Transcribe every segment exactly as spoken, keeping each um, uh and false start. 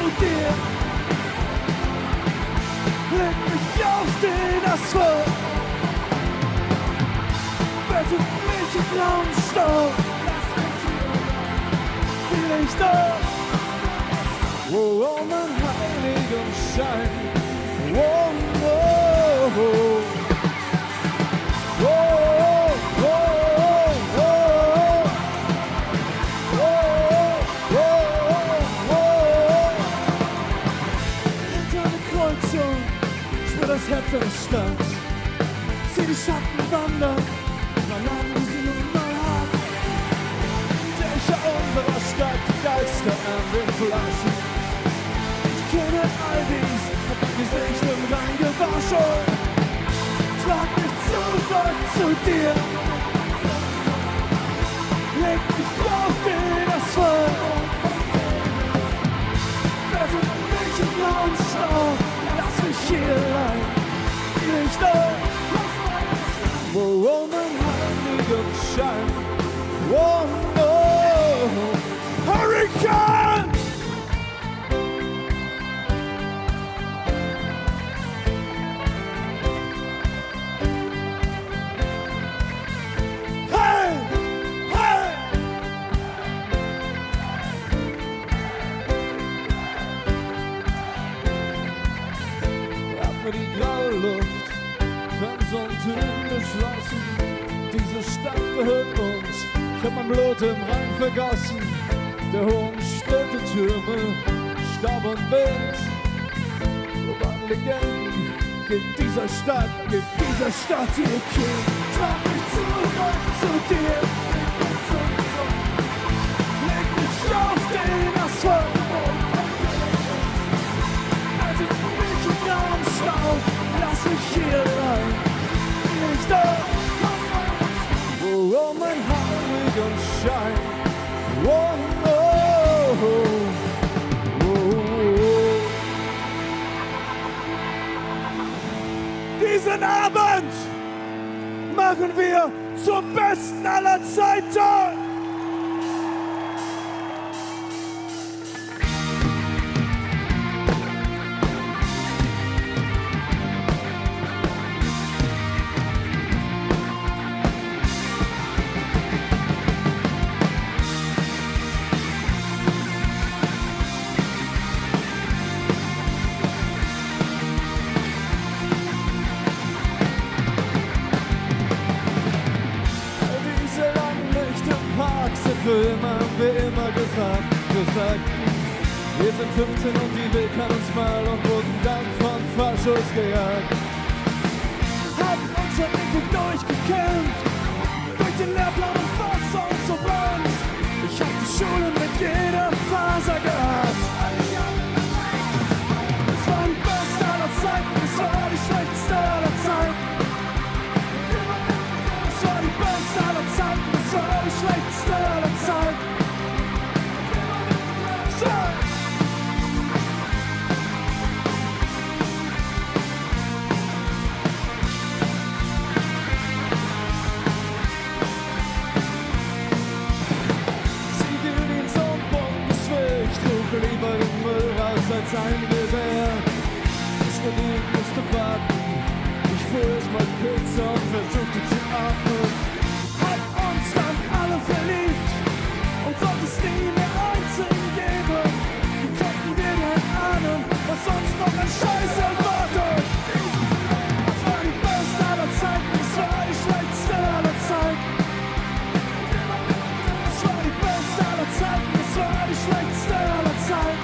dir. Leg mich auf den Asphalt, bettet mich in blauen Staub. Die Lichter, oh, oh, mein Heiligenschein. Oh, oh, oh. Oh, oh, oh, oh, oh, oh, oh, oh. Hinter der Kreuzung spür das Herz der Stadt. Sieh die Schatten wandern, verlangen sie nun mal hart. Dächer unserer Stadt, Geister an den Flaschen. Ich kenne all dies, hab mein Gesicht im rein gewaschen. Trag mich zurück zu dir. Leg mich auf den Asphalt, bettet mich im blauen Staub. Lass mich hier allein, die Lichter. Oh, oh, mein Heiligenschein. Oh, oh, Hurricane! Die graue Luft, Fenster und Türen geschlossen. Diese Stadt gehört uns, ich hab mein Blut im Rhein vergossen. Der hohen Städtetürme, Staub und Wind. Urban Legenden, gibt dieser Stadt, gibt dieser Stadt ihr Kind. Trag mich zurück zu dir. Leg mich auf den Asphalt. Lass mich hier rein, nicht da. Oh, oh, mein Heiligenschein. Oh, oh, oh, oh. Diesen Abend machen wir zum besten aller Zeiten. Filme haben wir immer gesagt, gesagt, wir sind fünfzehn und die Welt kann uns mal und wurden dann von Faschos gejagt. Haben unser Leben durchgekämpft, durch den Lehrplan und Wasser und so brennt. Ich hab die Schule mit jeder Faser gehasst. Es war die beste aller Zeiten, es war die schlechteste aller Zeiten. Es war die beste aller Zeiten, es war die schlechteste aller Zeiten. Zivildienst und Bundeswehr, ich trug lieber den Müll raus als ein Gewehr. Das Genug musste warten, ich fuhr erst mal Pizza und versuchte zu atmen. Hab uns dann alle verliebt und sollte es nie mehr einzeln geben. Wie konnten wir denn ahnen, was uns noch ein Scheiß erwartet? Es war die beste aller Zeiten, es war die schlechteste aller Zeiten. Es war die beste aller Zeiten, es war die schlechteste aller Zeiten.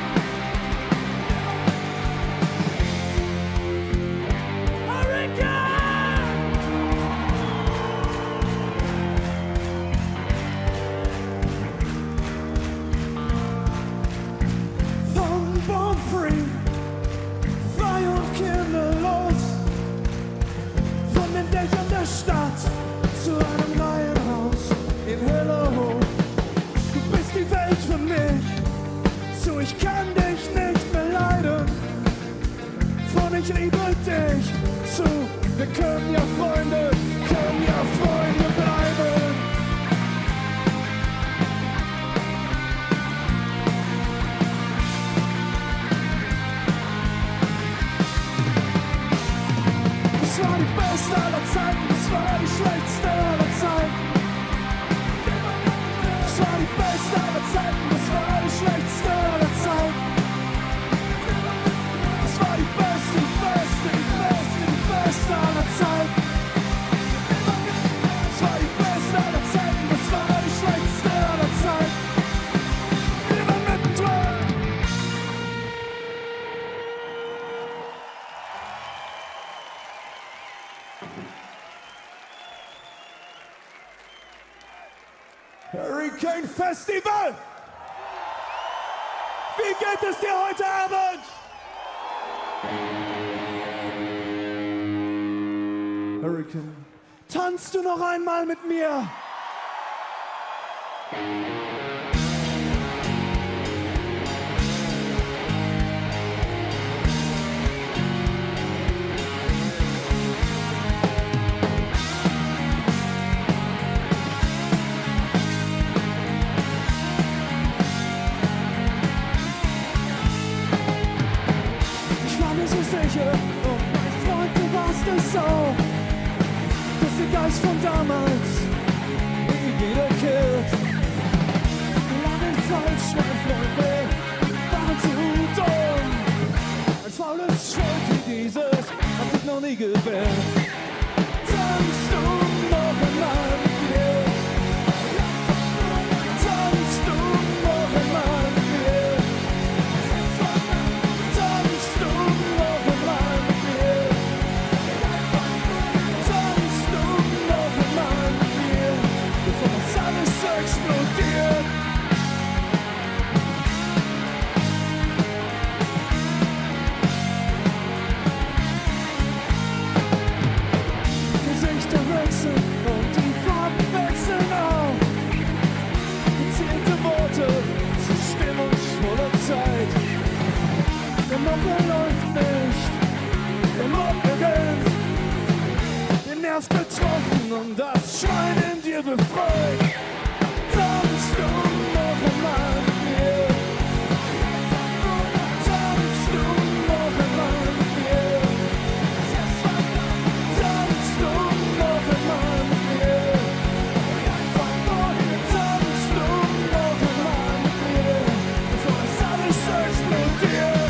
Stadt zu einem Reihenhaus in Hello. Du bist die Welt für mich, so ich kann dich nicht mehr leiden. Von ich liebe dich zu, wir können ja Freunde, können ja Freunde bleiben. Hurricane Festival! Wie geht es dir heute Abend? Hurricane, tanzt du noch einmal mit mir? Und mein Freund, du warst es auch, dass der Geist von damals nie wiederkehrt. Lange falsch, mein Freund, wir waren zu dumm. Ein faules Volk wie dieses hat sich noch nie gewehrt. Tanzt du noch einmal mit mir? Tanzt du noch einmal mit mir? Tanzt du noch einmal mit mir? Tanzt du noch einmal mit mir, bevor das alles explodiert? Gesichter wechseln und die Farben wechseln auch. Gezählte Worte zu stimmungsvoller Zeit. Der Moppe läuft nicht, der Moppe rennt. Den Nerv getroffen und das Schwein in dir befreit. Tanzt du noch einmal mit mir? Tanzt du noch einmal mit mir? Tanzt du noch einmal mit mir? Tanzt du noch einmal mit mir, bevor das alles explodiert?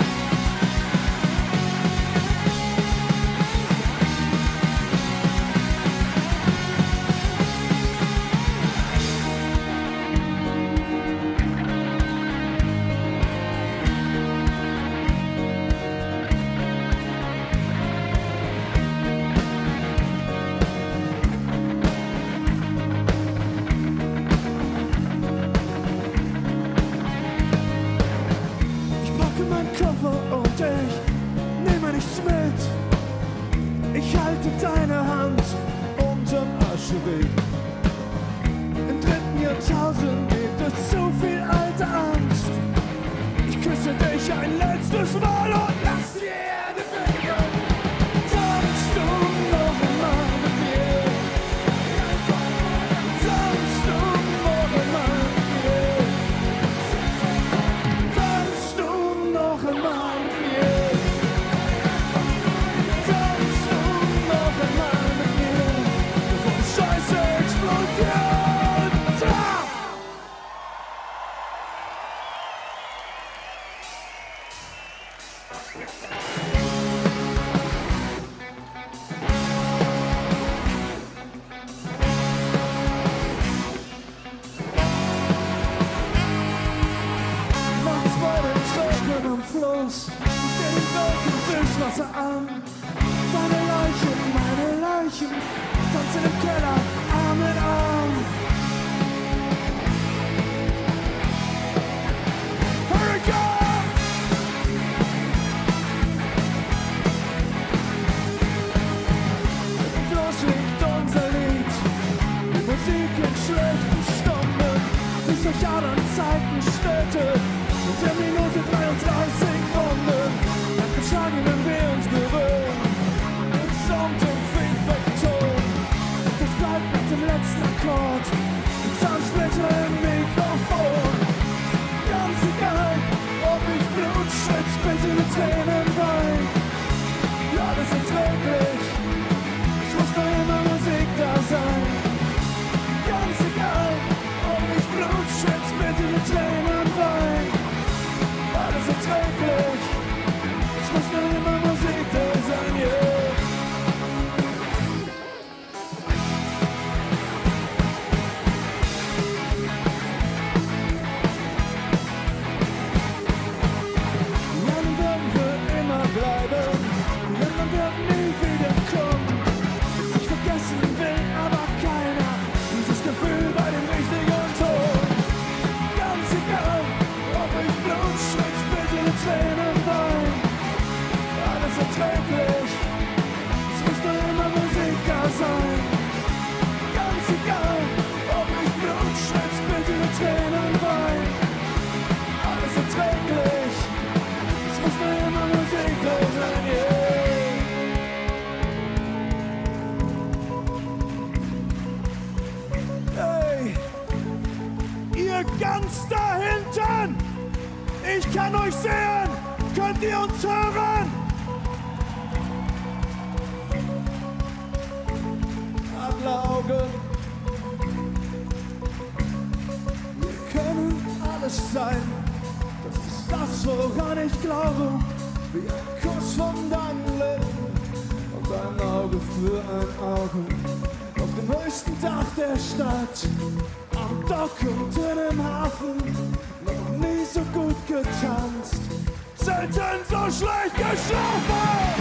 Ich packe meinen Koffer und ich nehme nichts mit. Ich halte deine Hand unterm Ascheweg. Im dritten Jahrtausend gibt es so viel alte Angst. Ich küsse dich ein letztes Mal und lass die Erde beben. Tanzt du noch einmal mit mir? Tanzt du noch einmal mit mir? Tanzt du noch einmal mit mir? Tanzt du noch einmal mit mir, bevor die Scheiße explodiert? Ah! Nachts bei den Tränen am Fluss steh ich Wolken ins Wasser an. Deine Leiche, meine Leichen tanzen im Keller, Arm in Arm. Hurricane! Im Fluss liegt unser Lied, die Musik in schlechten Stunden, bis durch Adern Zeiten stellte. Und der Minute dreiunddreißig Runden, nach Geschlagenen wir uns gewöhnen. Mit Sound und Feedback-Ton, das bleibt nach dem letzten Akkord. ganz da hinten. Ich kann euch sehen. Könnt ihr uns hören? Alle Augen. Wir können alles sein. Das ist das, woran ich glaube. Wie ein Kuss von deinen Lippen und ein Auge für ein Auge. Auf dem höchsten Dach der Stadt, am Dock und in dem Hafen, noch nie so gut getanzt, selten so schlecht geschlafen.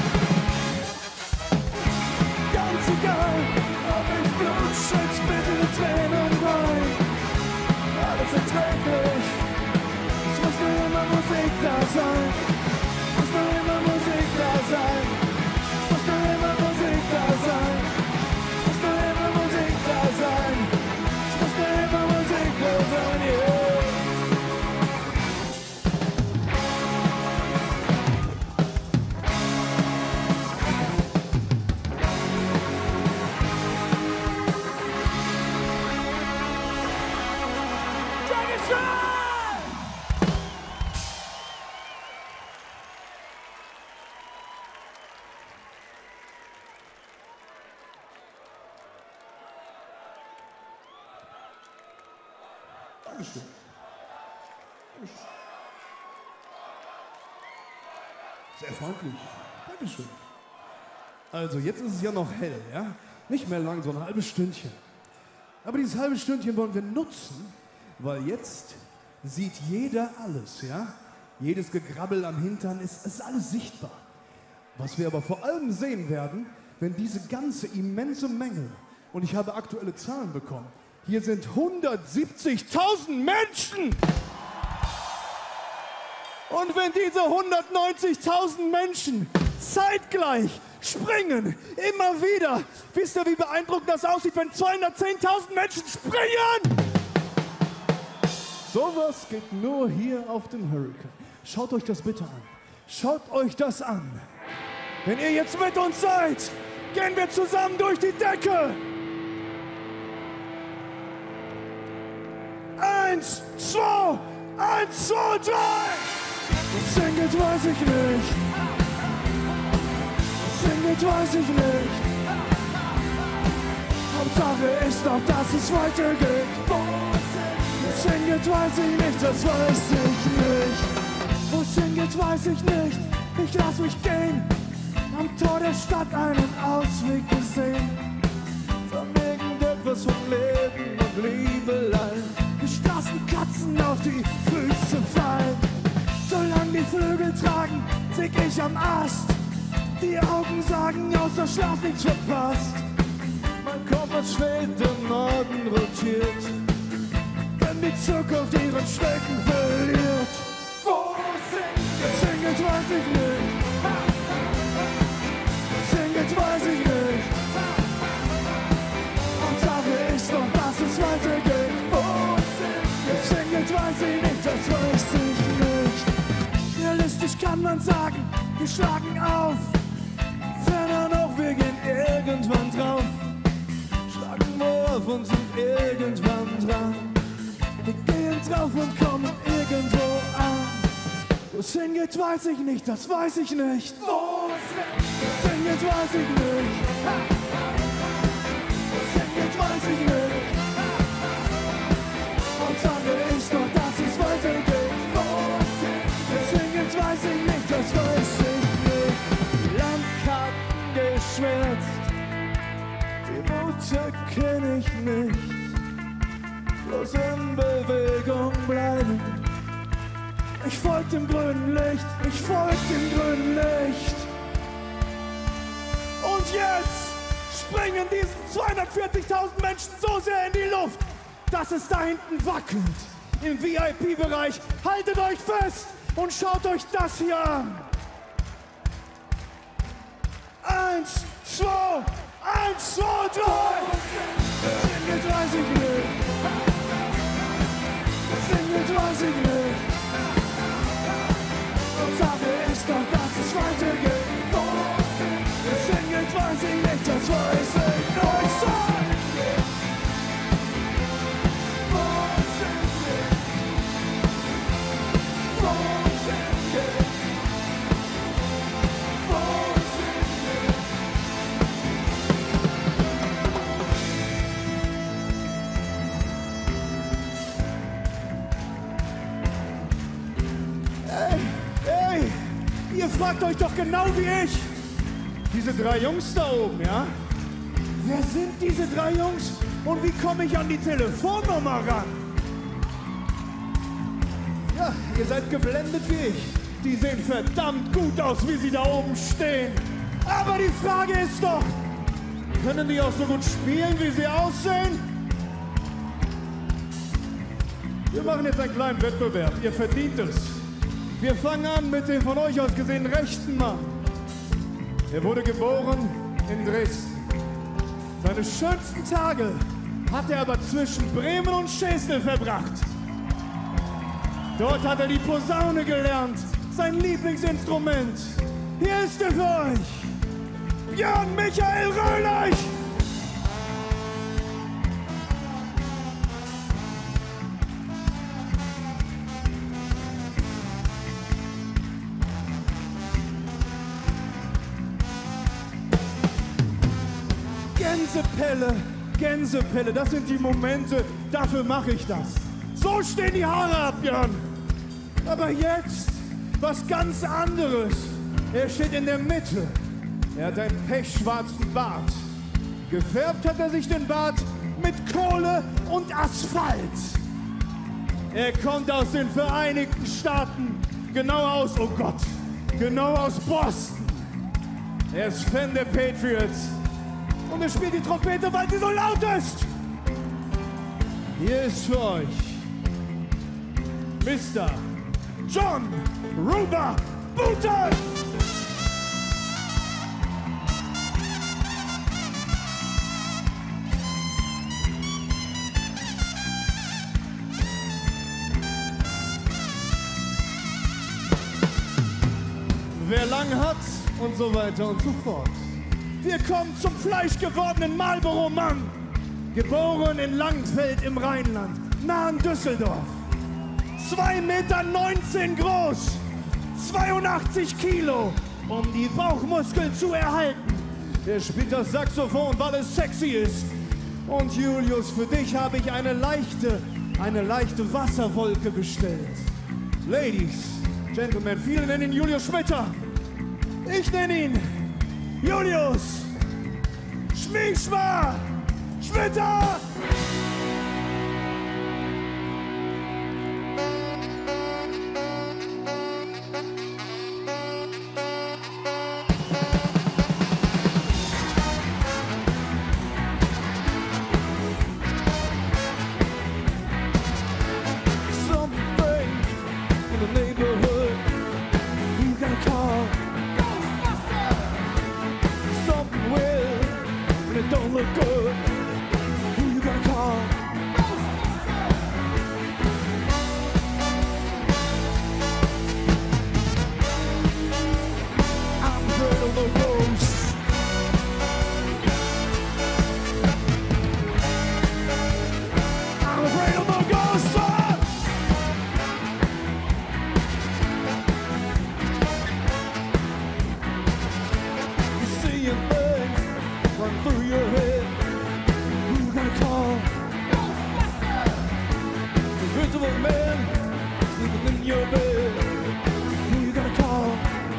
Ganz egal, ob ich Blut schütz, bitte Tränen wein, alles erträglich, es muss nur immer Musik da sein, es muss nur immer Musik da sein, es muss nur immer Musik da sein. Dankeschön. Sehr freundlich. Dankeschön. Also, jetzt ist es ja noch hell, ja? Nicht mehr lang, so ein halbes Stündchen. Aber dieses halbe Stündchen wollen wir nutzen, weil jetzt sieht jeder alles, ja? Jedes Gegrabbel am Hintern ist, ist alles sichtbar. Was wir aber vor allem sehen werden, wenn diese ganze immense Menge, und ich habe aktuelle Zahlen bekommen, hier sind hundertsiebzigtausend Menschen! Und wenn diese hundertneunzigtausend Menschen zeitgleich springen, immer wieder, wisst ihr, wie beeindruckend das aussieht, wenn zweihundertzehntausend Menschen springen? Sowas geht nur hier auf dem Hurricane. Schaut euch das bitte an. Schaut euch das an. Wenn ihr jetzt mit uns seid, gehen wir zusammen durch die Decke. Eins, zwei, eins, zwei, drei. Singet weiß ich nicht. Singet weiß ich nicht. Hauptsache ist doch, dass es weitergeht. Wo singet weiß ich nicht, das weiß ich nicht. Wo singet weiß ich nicht, ich lass mich gehen. Am Tor der Stadt einen Ausweg gesehen. Von irgendetwas vom Leben und Liebelei. Gestraßten Katzen auf die Füße fallen. Solange die Flügel tragen, zick ich am Ast. Die Augen sagen, außer Schlaf nichts verpasst. Mein Kompass schwebt, im Norden rotiert. Wenn die Zukunft ihren Schrecken verliert. Wo singet? Singet weiß ich nicht. Singet weiß ich nicht. Hauptsache ist doch, dass es weitergeht. Wo singet? Singet weiß ich nicht, das weiß ich nicht. Realistisch kann man sagen, wir schlagen auf. Ferner noch, wir gehen irgendwann drauf. Schlagen wir auf und sind irgendwann dran. Wir gehen drauf und kommen irgendwo an. Wo es hingeht, weiß ich nicht, das weiß ich nicht. Wo es hingeht, weiß ich nicht. Wo es hingeht, weiß ich nicht. Hauptsache ist doch, dass es weitergeht. Wo es hingeht, weiß ich nicht, das weiß ich nicht. Landkarten geschwärzt, die Route kenn ich nicht. Bloß in Bewegung bleiben. Ich folg dem grünen Licht, ich folg dem grünen Licht. Und jetzt springen diese zweihundertvierzigtausend Menschen so sehr in die Luft, dass es da hinten wackelt. Im V I P-Bereich. Haltet euch fest und schaut euch das hier an. Eins, zwei, eins, zwei, drei. Singet weiß ich nicht. Singet weiß ich nicht. Hauptsache ist doch, dass es weitergeht. Singet weiß ich nicht, das weiß ich nicht. fragt euch doch genau wie ich. Diese drei Jungs da oben, ja? Wer sind diese drei Jungs und wie komme ich an die Telefonnummer ran? Ja, ihr seid geblendet wie ich. Die sehen verdammt gut aus, wie sie da oben stehen. Aber die Frage ist doch, können die auch so gut spielen, wie sie aussehen? Wir machen jetzt einen kleinen Wettbewerb. Ihr verdient es. Wir fangen an mit dem von euch aus gesehen rechten Mann. Er wurde geboren in Dresden. Seine schönsten Tage hat er aber zwischen Bremen und Schesel verbracht. Dort hat er die Posaune gelernt, sein Lieblingsinstrument. Hier ist er für euch, Jörn Michael Röhlich! Gänsepelle, Gänsepelle, das sind die Momente, dafür mache ich das. So stehen die Haare ab, Jörn. Aber jetzt was ganz anderes. Er steht in der Mitte. Er hat einen pechschwarzen Bart. Gefärbt hat er sich den Bart mit Kohle und Asphalt. Er kommt aus den Vereinigten Staaten, genau aus, oh Gott, genau aus Boston. Er ist Fan der Patriots. Und er spielt die Trompete, weil sie so laut ist. Hier ist für euch Mister John Ruba Booten. Wer lang hat und so weiter und so fort. Wir kommen zum fleischgewordenen Marlboro-Mann. Geboren in Langfeld im Rheinland, nah an Düsseldorf. zwei Meter neunzehn groß, zweiundachtzig Kilo, um die Bauchmuskeln zu erhalten. Er spielt das Saxophon, weil es sexy ist. Und Julius, für dich habe ich eine leichte, eine leichte Wasserwolke bestellt. Ladies, Gentlemen, viele nennen ihn Julius Schmitter. Ich nenne ihn Julius Schminkschma Schmitter! Don't look good. Who you gonna call? I'm afraid of the ghosts. I'm afraid of the ghosts. You see your legs run through your head. Who you gonna call? The invisible man sleeping in your bed. Who you gonna call?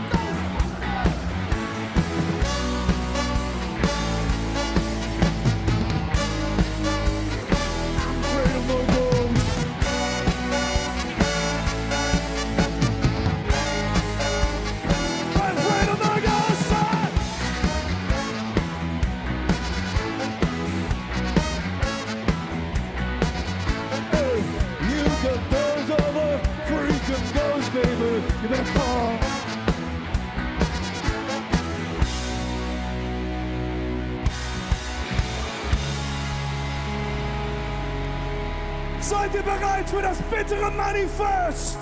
I'm afraid of the ghosts. I'm afraid of the ghosts. Baby, you better call. Seid ihr bereit für das bittere Manifest?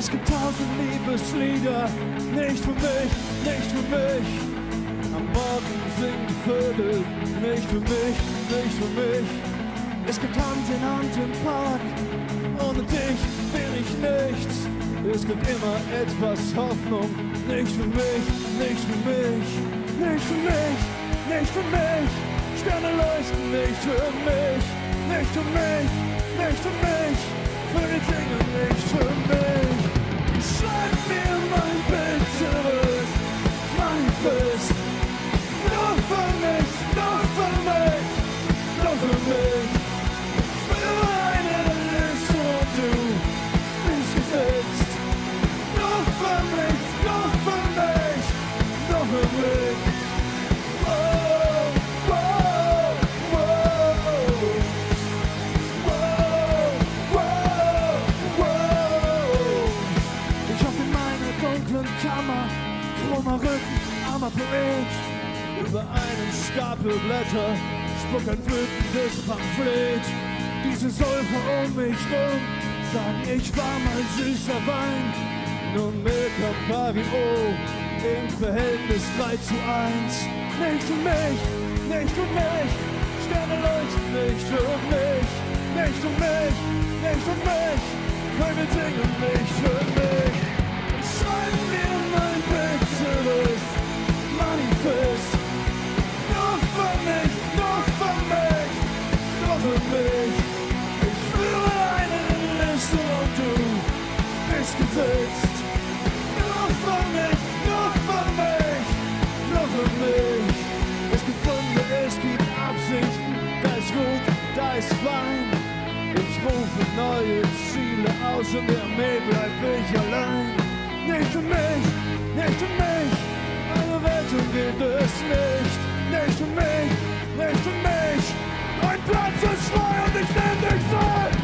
Es gibt tausend Liebeslieder, nicht für mich, nicht für mich. Am Morgen singen Vögel, nicht für mich, nicht für mich. Es gibt Hand in Hand im Park, ohne dich bin ich nichts. Es gibt immer etwas Hoffnung, nicht für mich, nicht für mich, nicht für mich, nicht für mich. Sterne leuchten nicht für mich, nicht für mich, nicht für mich. Für die Dinge nicht für mich. Schreib mir mein bitteres Manifest. Nur für mich, nur für mich, nur für mich. Für eine Liste und du bist gesetzt. Nur für mich, nur für mich, nur für mich. Wow, wow, wow. Wow, wow. Ich hab in meiner dunklen Kammer krummer Rücken, armer Poet. Über einen Stapel Blätter spuckt ein wütendes Pamphlet. Diese Säufer um mich rum sagen, ich war mal süßer Wein. Nun Milk Campari-O im Verhältnis drei zu eins. Nicht für mich, nicht für mich, Sterne leuchten nicht für mich. Nicht für mich, nicht für mich, keine Dinge nicht für mich. Schreib mir mein bitteres Manifest. Nur für mich, nur für mich, nur für mich. Ich führe eine Liste und du bist gesetzt. Nur für mich, nur für mich, nur für mich. Es gibt Gründe, es gibt Absichten, da ist Wut, da ist Wein. Ich rufe neue Ziele aus und der Armee bleib ich allein. Nicht für mich, nicht für mich, eine Rettung gibt es nicht. Nicht für mich, nicht für mich, ein Platz ist frei und ich nehm dich frei.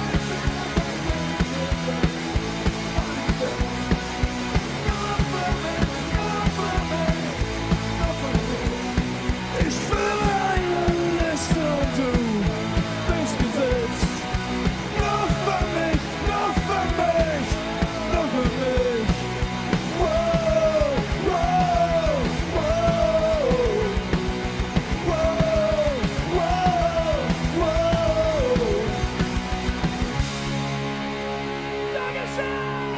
Ich führe eine Liste und du bist gesetzt. Nur für mich, nur für mich, nur für mich. Wow, wow, wow. Wow, wow, wow. Dankeschön!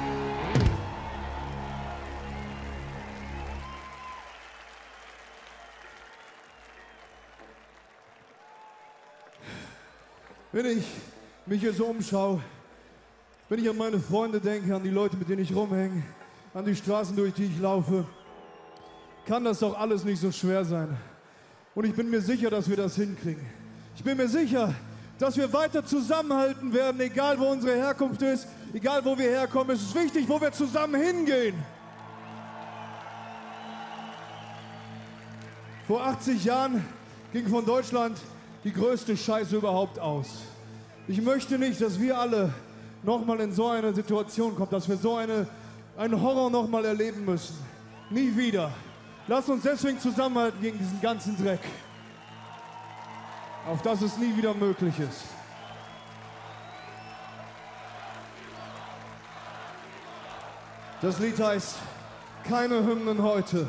Wenn ich mich hier so umschaue, wenn ich an meine Freunde denke, an die Leute, mit denen ich rumhänge, an die Straßen, durch die ich laufe, kann das doch alles nicht so schwer sein. Und ich bin mir sicher, dass wir das hinkriegen. Ich bin mir sicher, dass wir weiter zusammenhalten werden, egal wo unsere Herkunft ist, egal wo wir herkommen. Es ist wichtig, wo wir zusammen hingehen. Vor achtzig Jahren ging von Deutschland die größte Scheiße überhaupt aus. Ich möchte nicht, dass wir alle nochmal in so eine Situation kommen, dass wir so eine, einen Horror nochmal erleben müssen. Nie wieder. Lasst uns deswegen zusammenhalten gegen diesen ganzen Dreck. Auf dass es nie wieder möglich ist. Das Lied heißt Keine Hymnen heute.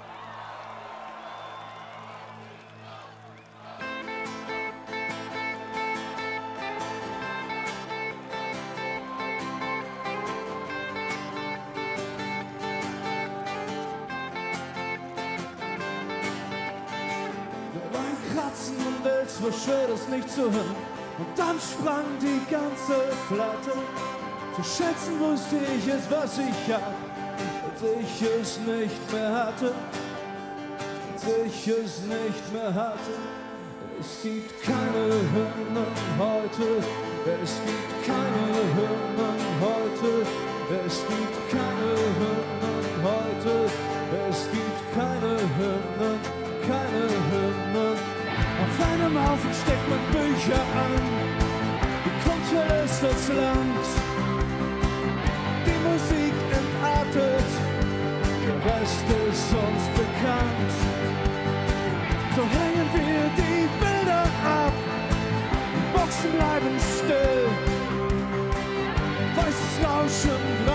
Und es war schwer, das nicht zu hören. Und dann sprang die ganze Platte. Zu schätzen wusste ich es, was ich hab, als ich es nicht mehr hatte. Als ich es nicht mehr hatte. Es gibt keine Hymnen heute. Es gibt keine Hymnen heute. Es gibt keine Hymnen heute. Es gibt keine Hymnen, keine Hymnen. Auf einem Haufen steckt man Bücher an, die Kunst verlässt das Land, die Musik entartet, der Rest ist uns bekannt. So hängen wir die Bilder ab, die Boxen bleiben still, weißes Rauschen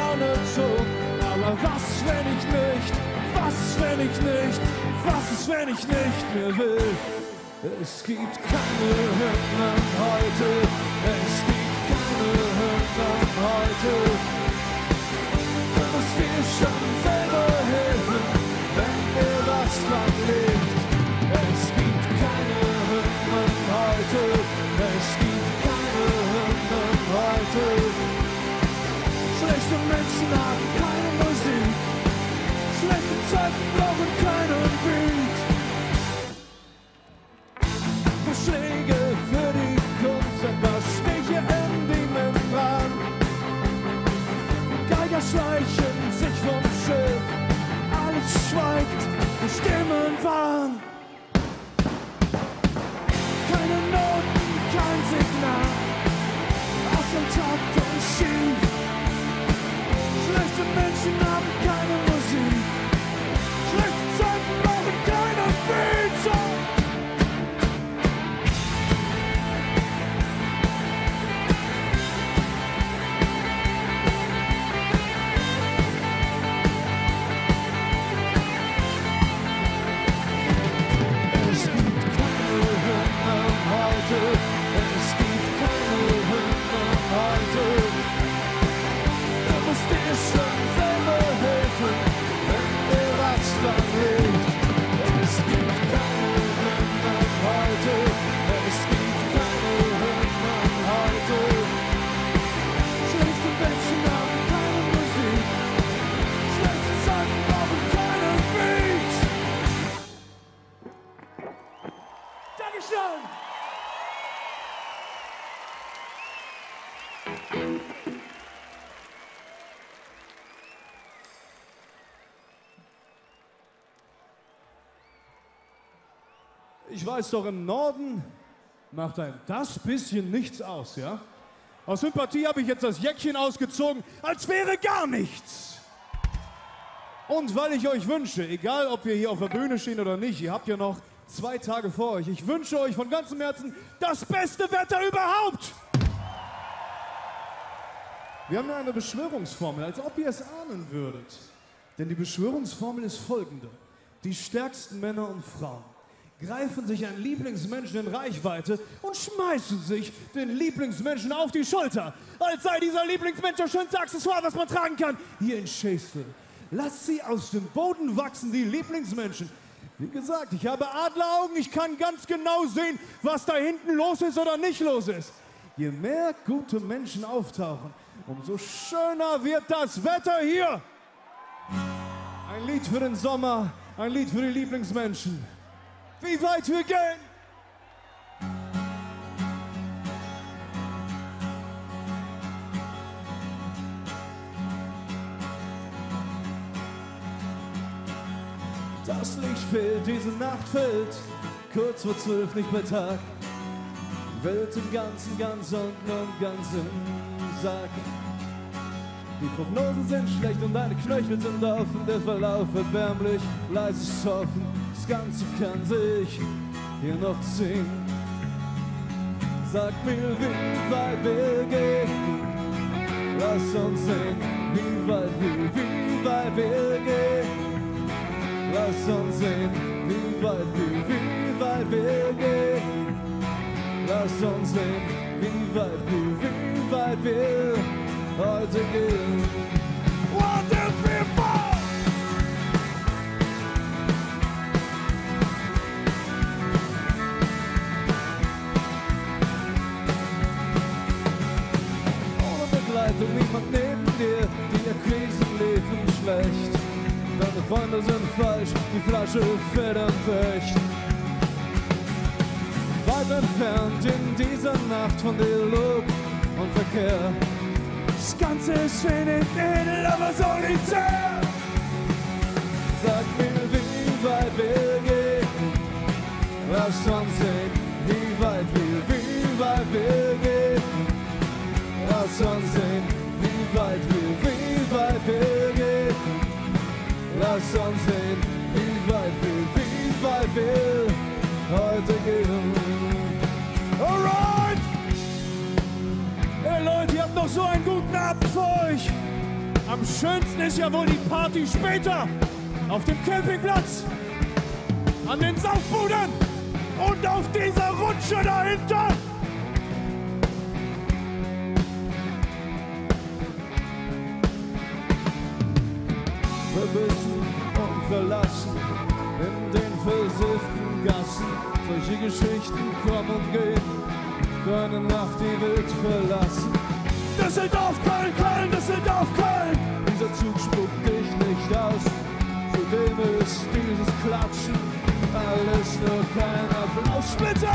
wenn ich nicht, was ist, wenn ich nicht, was ist, wenn ich nicht mehr will? Es gibt keine Hymnen heute, es gibt keine Hymnen heute. Du musst dir schon selber helfen, wenn dir was dran liegt. Es gibt keine Hymnen heute, es gibt keine Hymnen heute. Schlechte Menschen haben keine Musik, schlechte Zeiten brauchen keinen Beat. Schläge für die Kunst, etwas Stiche in die Membran. Geiger schleichen sich vom Schiff, alles schweigt, die Stimmen waren. Keine Noten, kein Signal, aus dem Takt und schief. Schlechte Menschen haben keine Musik, schlechte Zeiten brauchen keine Beat. Es gibt keine Hymnen heute. Du musst dir schon selber helfen, wenn dir was dran liegt. Es gibt keine Hymnen heute. Es gibt keine Hymnen heute. Schlechte Menschen haben keine Musik. Schlechte Zeiten brauchen keinen Beat. Dankeschön. Ich weiß doch, im Norden macht einem das bisschen nichts aus, ja? Aus Sympathie habe ich jetzt das Jäckchen ausgezogen, als wäre gar nichts. Und weil ich euch wünsche, egal ob wir hier auf der Bühne stehen oder nicht, ihr habt ja noch zwei Tage vor euch, ich wünsche euch von ganzem Herzen das beste Wetter überhaupt. Wir haben eine Beschwörungsformel, als ob ihr es ahnen würdet. Denn die Beschwörungsformel ist folgende. Die stärksten Männer und Frauen greifen sich einen Lieblingsmenschen in Reichweite und schmeißen sich den Lieblingsmenschen auf die Schulter, als sei dieser Lieblingsmensch das schönste Accessoire, was man tragen kann. Hier in Shakespeare. Lasst sie aus dem Boden wachsen, die Lieblingsmenschen. Wie gesagt, ich habe Adleraugen, ich kann ganz genau sehen, was da hinten los ist oder nicht los ist. Je mehr gute Menschen auftauchen, umso schöner wird das Wetter hier. Ein Lied für den Sommer, ein Lied für die Lieblingsmenschen. Wie weit wir gehen. Das Licht fehlt, diese Nacht fällt, kurz vor zwölf, nicht mehr Tag. Welt im Ganzen, ganz unten und ganz im Sack. Die Prognosen sind schlecht und deine Knöchel sind offen. Der Verlauf erbärmlich, leises Hoffen. Das Ganze kann sich hier noch ziehen. Sag mir, wie weit wir gehen. Lass uns sehen, wie weit wir, wie weit wir gehen. Lass uns sehen, wie weit wir, wie weit wir gehen. Lass uns sehen, wie weit wir, wie weit wir heute gehen. One, two, three, four! Ohne Begleitung, niemand neben dir, die Akquisen liefen schlecht. Deine Freunde sind falsch, die Flasche federn fecht. Weit entfernt in dieser Nacht von Dialog und Verkehr. Das Ganze ist wenig edel, aber solitär. Sag mir, wie weit wir gehen. Lass uns sehen, wie weit wir, wie weit wir gehen. Lass uns sehen, wie weit wir, wie weit wir gehen. Lass uns sehen, wie weit wir, wie weit wir heute gehen. Alright! Hey Leute, ihr habt noch so einen guten Abend für euch. Am schönsten ist ja wohl die Party später auf dem Campingplatz, an den Saufbuden und auf dieser Rutsche dahinter. Verbissen und verlassen in den versifften Gassen. Solche Geschichten kommen und gehen, für eine Nacht die Welt verlassen. Düsseldorf, Köln, Köln, Düsseldorf, Köln. Dieser Zug spuckt dich nicht aus. Zudem ist dieses Klatschen alles nur kein Applaus. Splitter!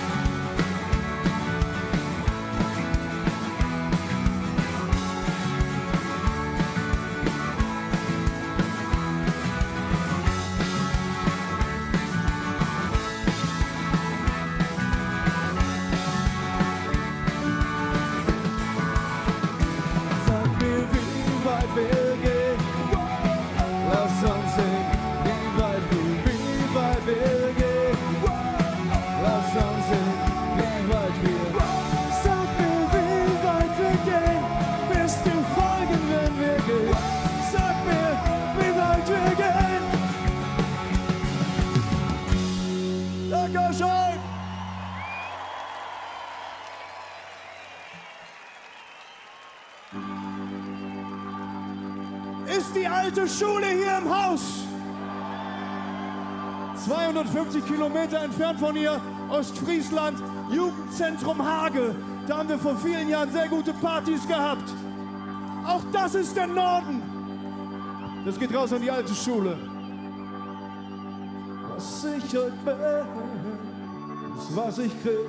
Ist die alte Schule hier im Haus? zweihundertfünfzig Kilometer entfernt von hier, Ostfriesland, Jugendzentrum Hage. Da haben wir vor vielen Jahren sehr gute Partys gehabt. Auch das ist der Norden. Das geht raus an die alte Schule. Was ich heute bin, ist was ich krieg.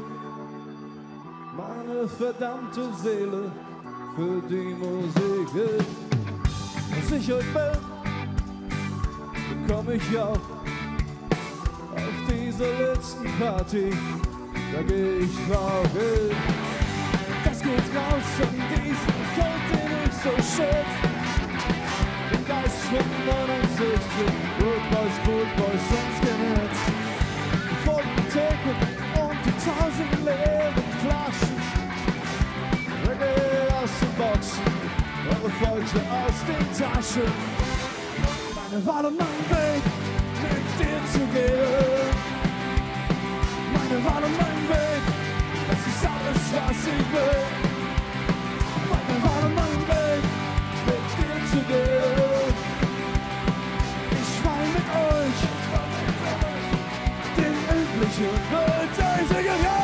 Meine verdammte Seele für die Musik gilt. Was ich heute bin, bekomme ich auch auf dieser letzten Party. Da geh ich traurig. Das geht raus an diesen Code, den ich so schätze. Den Geist von neunundsechzig, Good Boys, Good Boys und Skinheads. Die vollen Theken und die tausend leeren Flaschen. Reggae aus den Boxen, eure Fäuste aus den Taschen. Meine Wahl und mein Weg, mit dir zu gehen. Meine Wahl und mein Weg, das ist alles, was ich will. Meine Wahl und mein Weg, mit dir zu gehen. Ich fall mit euch, den üblichen Betätigen, ja!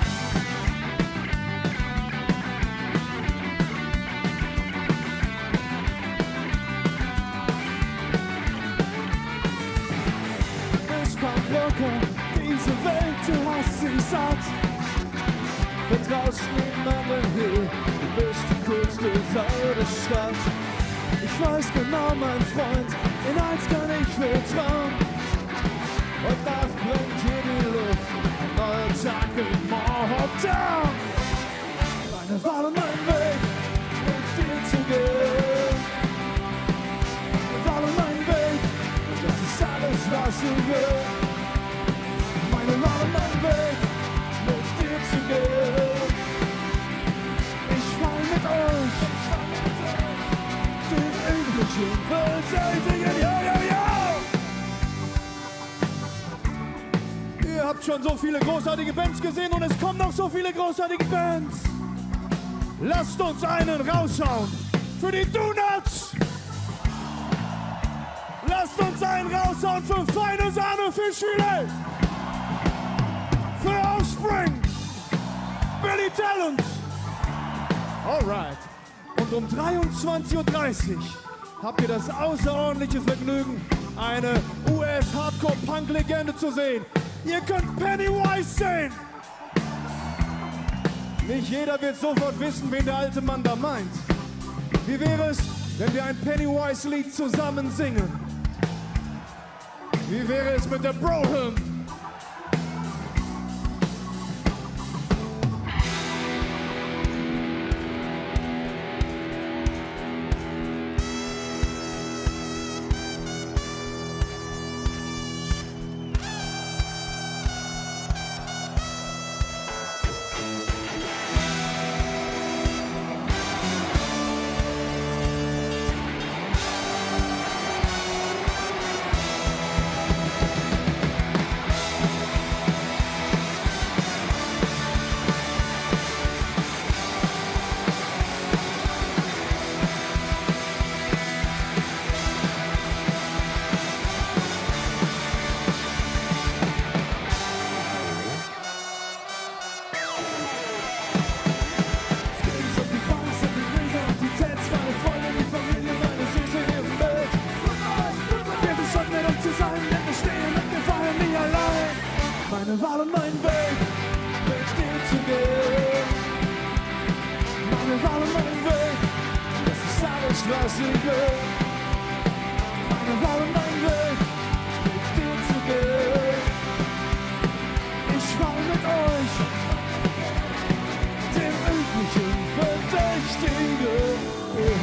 Diese Welt, du hast sie satt. Vertraust niemandem hier, du bist die coolste Sau der Stadt. Ich weiß genau, mein Freund, in eins kann ich vertrauen. Heute Nacht bringt hier die Luft, ein neuer Tag in Moortown. Meine Wahl und mein Weg, mit dir zu gehen. Meine Wahl und mein Weg, das ist alles, was ich will. Meine Wahl und mein Weg, mit dir zu gehen. Ich fall mit euch, den üblichen Betätigen, ja, ja, ja! Ihr habt schon so viele großartige Bands gesehen und es kommen noch so viele großartige Bands. Lasst uns einen raushauen für die Donuts. Lasst uns einen raushauen für feine Sahne Fischfilet. Für Offspring, Billy Talent. Alright. Und um dreiundzwanzig Uhr dreißig habt ihr das außerordentliche Vergnügen, eine U S-Hardcore-Punk-Legende zu sehen. Ihr könnt Pennywise sehen. Nicht jeder wird sofort wissen, wen der alte Mann da meint. Wie wäre es, wenn wir ein Pennywise-Lied zusammen singen? Wie wäre es mit der Bro-Hymn? Meine Wahl und mein Weg, mit dir zu gehen. Meine Wahl und mein Weg, das ist alles, was ich will. Meine Wahl und mein Weg, mit dir zu gehen. Ich war mit euch, dem üblichen Verdächtigen.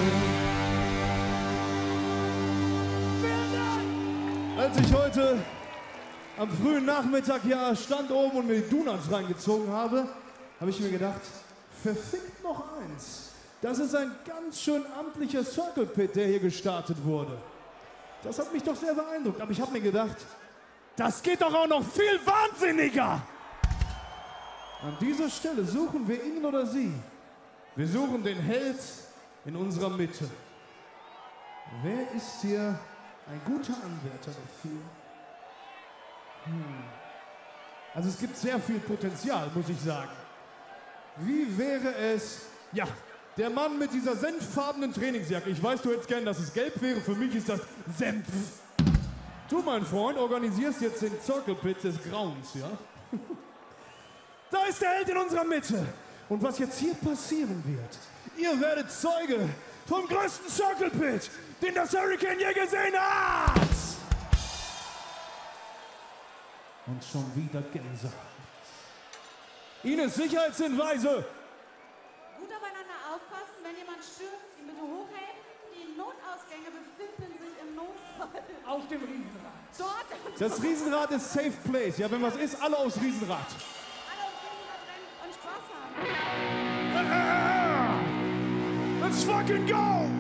Als ich heute am frühen Nachmittag hier stand oben und mir die Donuts reingezogen habe, habe ich mir gedacht, verfickt noch eins. Das ist ein ganz schön amtlicher Circle Pit, der hier gestartet wurde. Das hat mich doch sehr beeindruckt, aber ich habe mir gedacht, das geht doch auch noch viel wahnsinniger. An dieser Stelle suchen wir ihn oder sie. Wir suchen den Held in unserer Mitte. Wer ist hier ein guter Anwärter dafür? Hm. Also es gibt sehr viel Potenzial, muss ich sagen. Wie wäre es, ja, der Mann mit dieser senffarbenen Trainingsjacke. Ich weiß, du hättest gern, dass es gelb wäre, für mich ist das Senf. Du, mein Freund, organisierst jetzt den Circle Pit des Grauens, ja? Da ist der Held in unserer Mitte. Und was jetzt hier passieren wird, ihr werdet Zeuge vom größten Circle Pit, den das Hurricane je gesehen hat. Und schon wieder Gänsehaut. Ines, Sicherheitshinweise. Gut aufeinander aufpassen, wenn jemand stürzt, ihn bitte hochheben. Die Notausgänge befinden sich im Notfall auf dem Riesenrad. Dort. Das Riesenrad ist Safe Place. Ja, wenn was ist, alle aufs Riesenrad. Alle aufs Riesenrad rennen und Spaß haben. Ah, let's fucking go!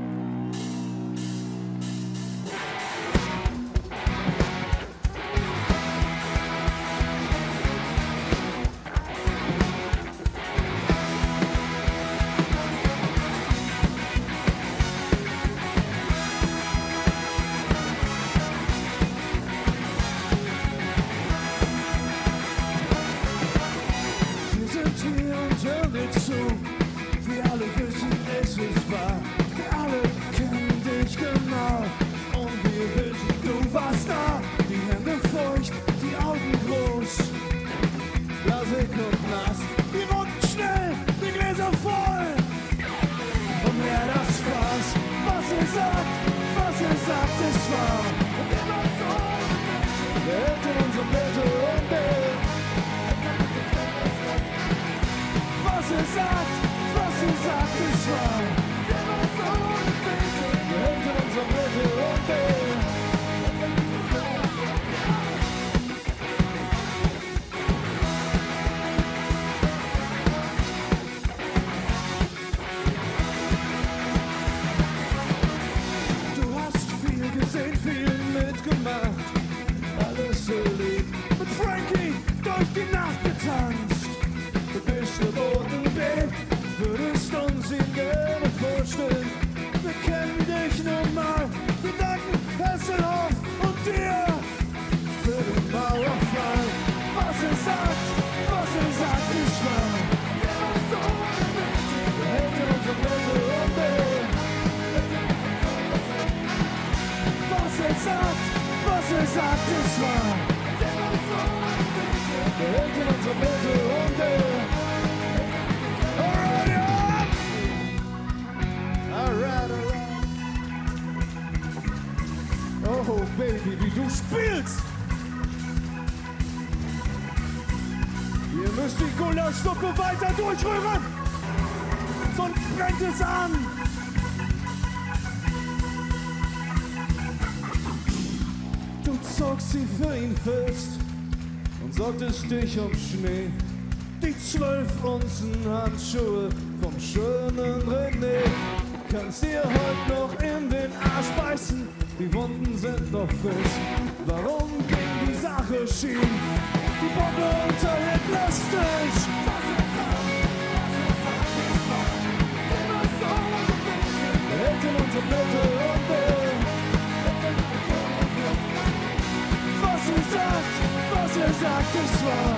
Wir alle wissen, es ist wahr. Wir alle kennen dich genau. Und wir wissen, du warst da. Die Hände feucht, die Augen groß. Blasig und nass, die Runden schnell, die Gläser voll. Und wer das war's, was er sagt, was er sagt, ist wahr. Und immer so, der Held in unserem Mitte und der. Was er sagt, was er sagt, ist wahr. Der war so unbedingt. Der Held in unserer Mitte und der. Du hast viel gesehen, viel mitgemacht. Alles erlebt. Mit Frankie durch die Nacht getanzt. Du bist geboren, Babe, würdest uns ihn gerne vorstellen. Wir kennen dich nun mal, wir danken Hesselhoff und dir für den Mauerfall. Was er sagt, was er sagt, ist wahr. Der Held in unserer Mitte und der. Was er sagt, was er sagt, ist wahr. Der Held in unserer Mitte und der. Alright, yeah. Alright, alright. Oh, Baby, wie du spielst! Ihr müsst die Gulaschsuppe weiter durchrühren, sonst brennt es an. Du zogst sie für ihn fest und sorgtest dich um Schnee. Die zwölf Unzen Handschuhe vom schönen René. Kannst dir heute noch in den Arsch beißen, die Wunden sind noch frisch. Warum ging die Sache schief? Die Bombe unterhält lustig. Der Held in unserer Mitte und der. Was er sagt, was er sagt, ist wahr.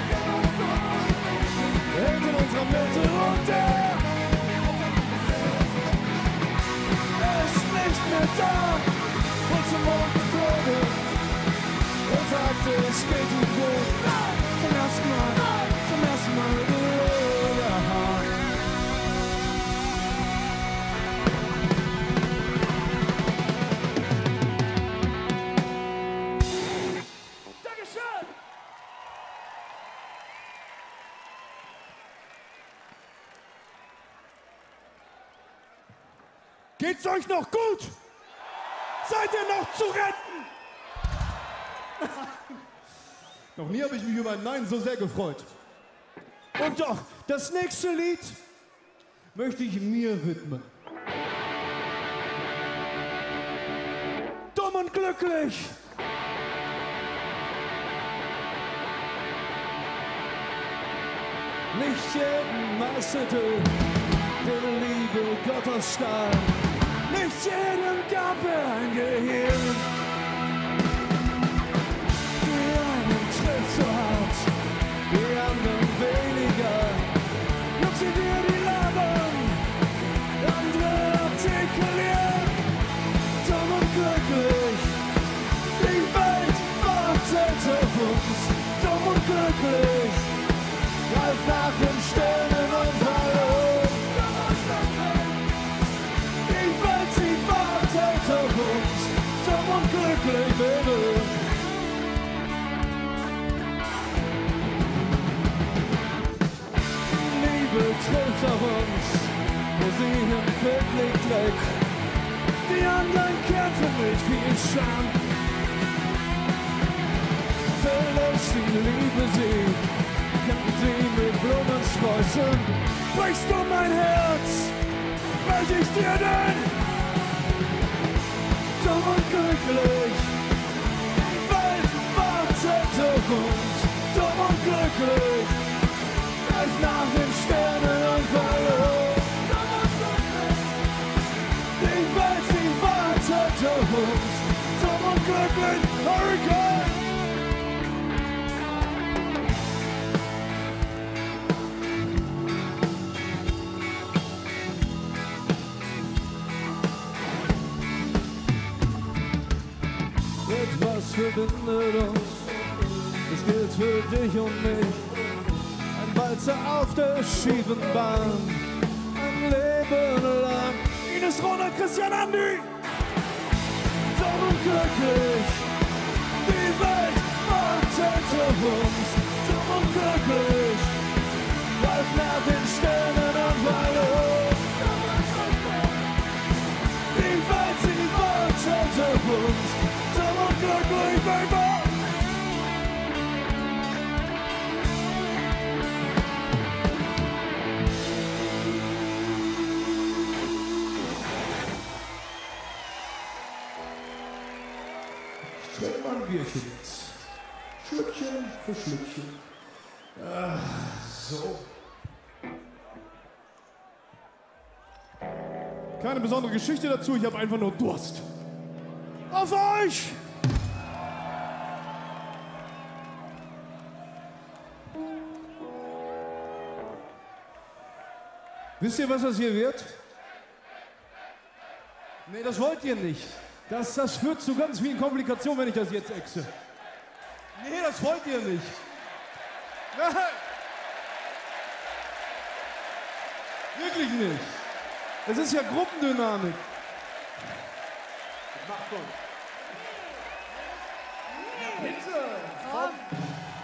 Der Held in unserer Mitte und der. Er ist nicht mehr da. Und zum Morgen flog er und sagte, es geht ihm gut. Geht's euch noch gut? Seid ihr noch zu retten? Noch nie habe ich mich über ein Nein so sehr gefreut. Und doch, das nächste Lied möchte ich mir widmen. Dumm und glücklich. Nicht jedem meisterte die Liebe Gottes Stahl. Nicht jedem gab er ein Gehirn. Die einen trifft so hart, die anderen weniger. Noch sie dir die labern, andere artikulieren. Dumm und glücklich, die Welt wartet auf uns. Dumm und glücklich, greif nach den Sternen und verloren. Die Welt, sie wartet auf uns. Dumm und glücklich, Baby. Trifft auf uns, wo sie empfindlich trägt. Die anderen kämpfen mit viel Scham. Verlässt die Liebe sie, kämpfen sie mit Blumensträußen. Brichst du mein Herz, weiß ich dir denn? Dumm und glücklich, die Welt wartet auf uns. Dumm und glücklich, greif nach den Sternen und verloren. Die Welt, sie wartet auf uns. Dumm und glücklich, Hurricane. Etwas verbindet uns, es gilt für dich und mich. Walzer auf der schiefen Bahn, ein Leben lang. Ines Ronald, Christian Andi. Dumm und glücklich, die Welt wartet auf uns. Dumm und glücklich, greif nach den Sternen und verloren. Die Welt, sie wartet auf uns. Dumm und glücklich, Baby. Trink mal ein Bierchen jetzt. Schlückchen für Schlückchen. Ah, so. Keine besondere Geschichte dazu, ich habe einfach nur Durst. Auf euch! Wisst ihr, was das hier wird? Nee, das wollt ihr nicht. Das, das führt zu ganz vielen Komplikationen, wenn ich das jetzt exe. Nee, das wollt ihr nicht. Nein. Wirklich nicht. Es ist ja Gruppendynamik. Mach doch. Ja, bitte. Komm.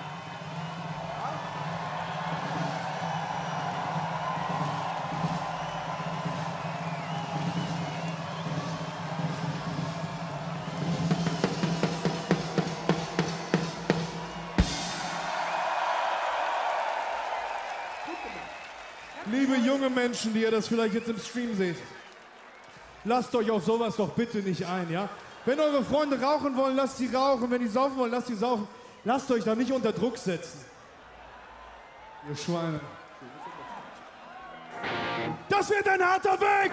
Liebe junge Menschen, die ihr das vielleicht jetzt im Stream seht, lasst euch auf sowas doch bitte nicht ein, ja? Wenn eure Freunde rauchen wollen, lasst sie rauchen. Wenn die saufen wollen, lasst sie saufen. Lasst euch da nicht unter Druck setzen. Ihr Schweine. Das wird ein harter Weg!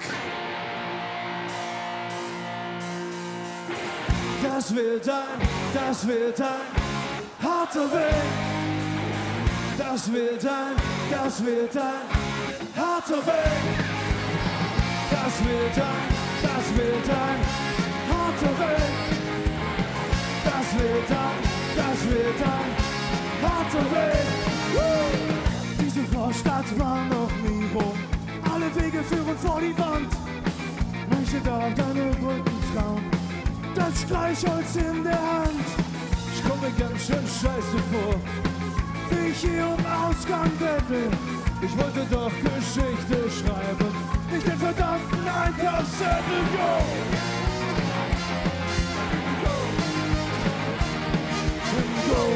Das wird ein, das wird ein harter Weg. Das wird ein, das wird ein harter Weg. Das wird ein, das wird ein harter Weg. Das wird ein, das wird ein harter Weg. Woo! Diese Vorstadt war noch nie rum. Alle Wege führen vor die Wand. Möchte da auf deine Brücken trauen. Das Streichholz in der Hand. Ich komme mir ganz schön scheiße vor, wie ich hier um Ausgang bettel. Ich wollte doch Geschichte schreiben. nicht den verdammten Einkaufszettel, go! Go!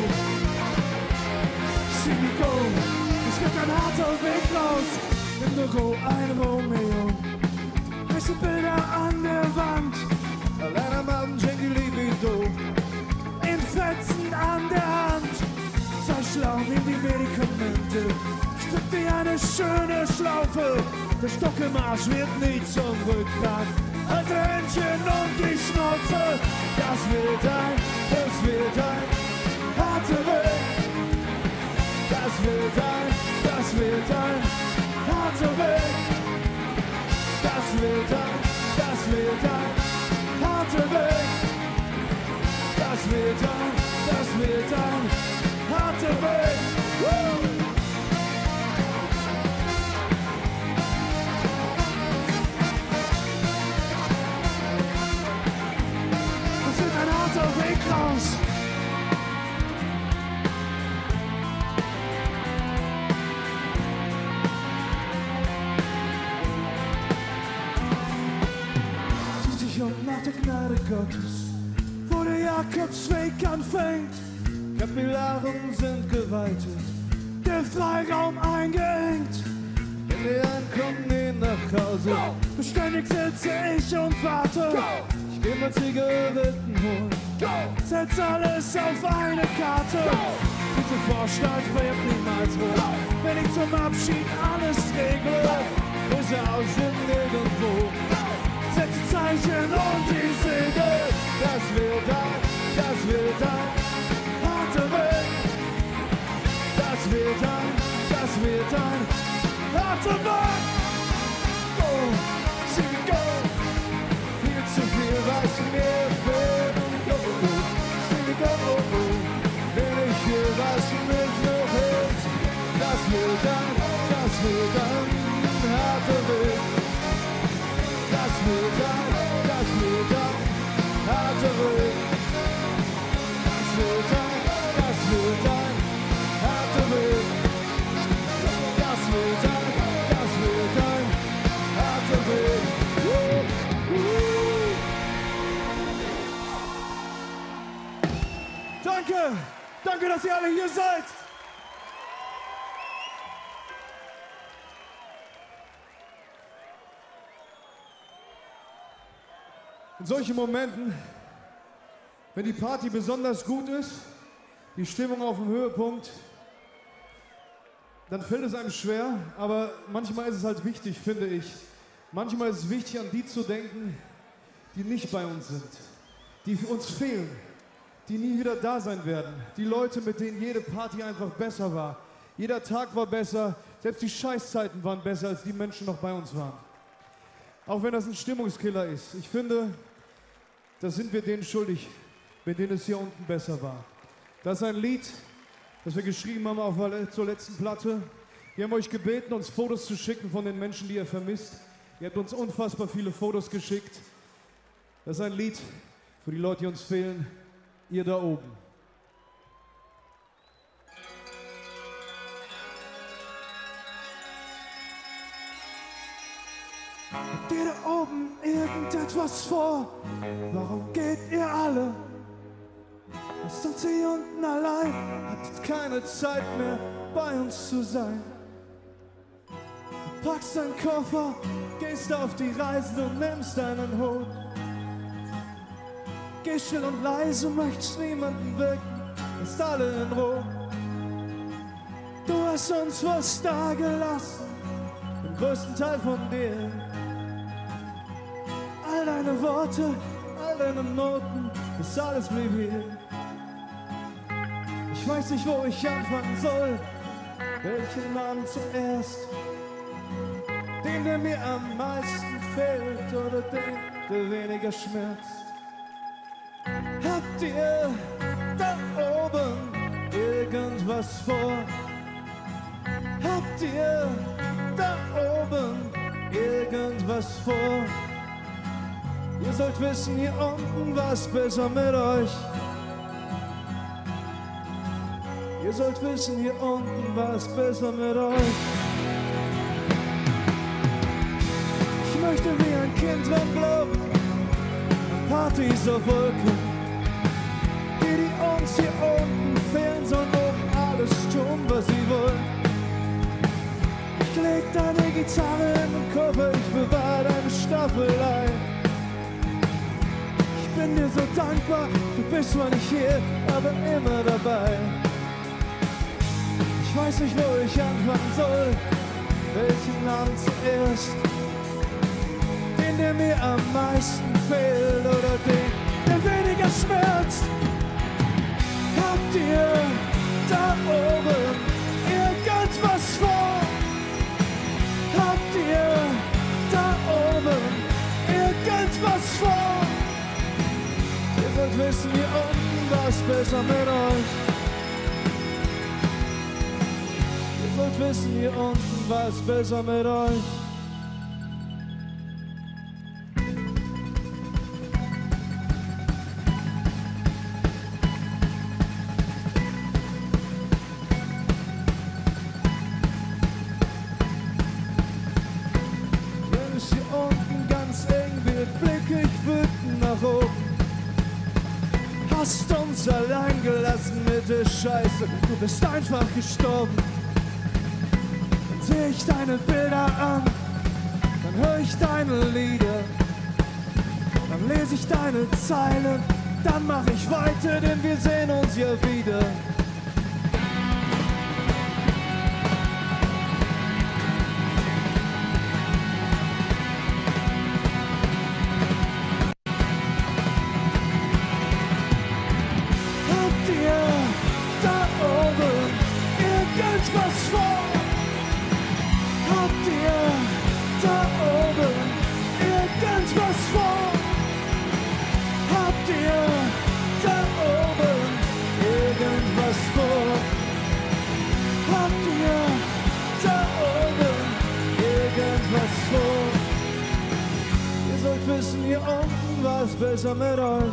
See me go! Es wird ein harter Weg raus, im Büro ein Romeo. Heiße Bilder an der Wand, allein am Abend schenkt die Libido. In Fetzen an der Hand, sei schlau, nimm die Medikamente. Stück dir eine schöne Schlaufe, der Stock im Arsch wird nie zum Rückgrat. Alte Händchen und die Schnauze, das wird ein, das wird ein harter Weg. Das wird ein, das wird ein harter Weg. Das wird ein, das wird ein harter Weg. Das wird ein, das wird ein harter Weg. Woo! Das wird ein harter Weg raus. Und nach der Gnade Gottes, wo der Jakobsweg anfängt, Kapillaren sind geweitet, der Freiraum eingeengt. Wenn wir ankommen, gehen nach Hause, beständig sitze ich und warte. Ich geh mal Zigaretten holen, setz alles auf eine Karte. Diese Vorstadt wird niemals rot, wenn ich zum Abschied alles regle. Grüße aus dem Nirgendwo, setze Zeichen und die Segel. Das wird ein, das wird ein harter Weg. Das wird ein, das wird ein harter Weg. Go, see me go. Viel zu viel, was mir fehlt. Go, go, see me go. Will ich hier, was mich noch hält. Das wird ein, das wird ein harter Weg. Das wird ein, das wird ein harter Weg. Das wird ein, das wird ein harter Weg. Das wird ein, das wird ein harter Weg. Uh, uh. Danke, danke, dass ihr alle hier seid. In solchen Momenten, wenn die Party besonders gut ist, die Stimmung auf dem Höhepunkt, dann fällt es einem schwer, aber manchmal ist es halt wichtig, finde ich. Manchmal ist es wichtig, an die zu denken, die nicht bei uns sind, die uns fehlen, die nie wieder da sein werden. Die Leute, mit denen jede Party einfach besser war. Jeder Tag war besser, selbst die Scheißzeiten waren besser, als die Menschen noch bei uns waren. Auch wenn das ein Stimmungskiller ist. Ich finde, das sind wir denen schuldig, mit denen es hier unten besser war. Das ist ein Lied, das wir geschrieben haben auf zur letzten Platte. Wir haben euch gebeten, uns Fotos zu schicken von den Menschen, die ihr vermisst. Ihr habt uns unfassbar viele Fotos geschickt. Das ist ein Lied für die Leute, die uns fehlen. Ihr da oben. Habt ihr da oben irgendetwas vor? Warum geht ihr alle? Lasst uns hier unten allein, hattet keine Zeit mehr bei uns zu sein. Du packst deinen Koffer, gehst auf die Reise und nimmst deinen Hut. Geh still und leise, möchtest niemanden wecken, lässt alle in Ruhe. Du hast uns was da gelassen, den größten Teil von dir. All deine Worte, all deine Noten, das alles blieb hier. Ich weiß nicht, wo ich anfangen soll, welchen Namen zuerst. Den, der mir am meisten fehlt oder den, der weniger schmerzt. Habt ihr da oben irgendwas vor? Habt ihr da oben irgendwas vor? Ihr sollt wissen, hier unten war's besser mit euch. Ihr sollt wissen, hier unten war's besser mit euch. möchte wie ein Kind dran glauben, an Partys auf Wolken, die, die uns hier unten fehlen, sollen oben alles tun, was sie wollen. Ich leg deine Gitarre in den Koffer, ich bewahr deine Staffelei. Ich bin dir so dankbar, du bist zwar nicht hier, aber immer dabei. Ich weiß nicht, wo ich anfangen soll, welchen Namen zuerst. Den, der mir am meisten fehlt oder den, der weniger schmerzt. Habt ihr da oben irgendwas vor? Habt ihr da oben irgendwas vor? Ihr sollt wissen, hier unten war's besser mit euch. Ihr sollt wissen, hier unten war's besser mit euch. Hast uns allein gelassen mit der Scheiße, du bist einfach gestorben. Dann seh ich deine Bilder an, dann hör ich deine Lieder, dann lese ich deine Zeilen, dann mach ich weiter, denn wir sehen uns ja wieder. Was vor? Habt ihr da oben irgendwas vor? Habt ihr da oben irgendwas vor? Habt ihr da oben irgendwas vor? Ihr sollt wissen, hier unten war's besser mit euch.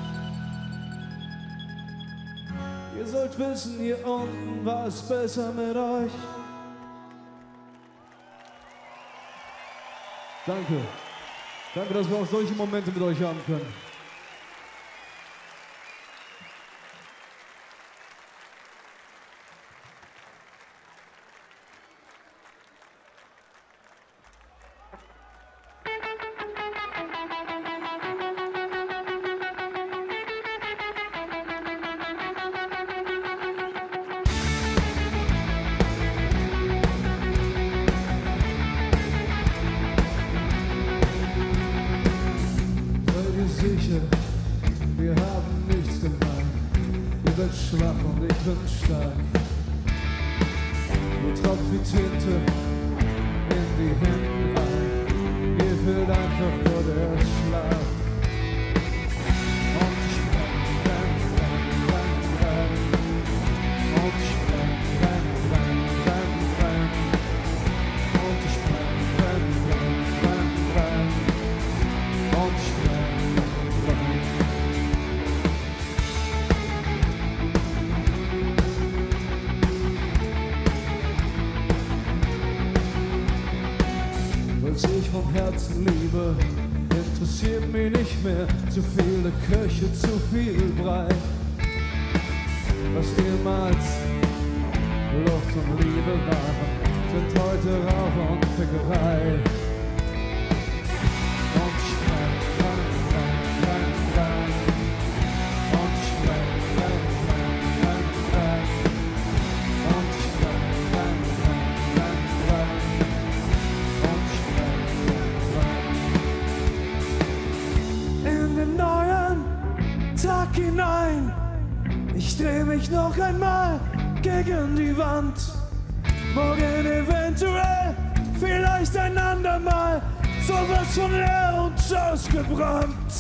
Ihr sollt wissen, hier unten war es besser mit euch. Danke. Danke, dass wir auch solche Momente mit euch haben können. Sicher, wir haben nichts gemein. Ihr seid schwach und ich bin stark. Ihr tropft wie Tinte in die Hände rein. Mir fehlt einfach nur der Schlaf. Und ich renn, renn, renn, renn, renn. Und ich renn, renn, renn, renn, renn. Und ich renn, renn, renn, renn, renn. Und ich renn. Was ich vom Herzen liebe, interessiert mich nicht mehr. Zu viele Köche, zu viel Brei. Was ehemals Luft und Liebe waren, sind heute Rauch und Fickerei. Und ich renn, renn, renn, renn, renn. Und ich renn, renn, renn, renn, renn. Und ich renn, renn, renn, renn, renn. Und ich renn, renn, renn. In den neuen Tag hinein, ich dreh mich noch einmal gegen die Wand. Morgen eventuell, vielleicht ein andermal, sowas von leer und ausgebrannt.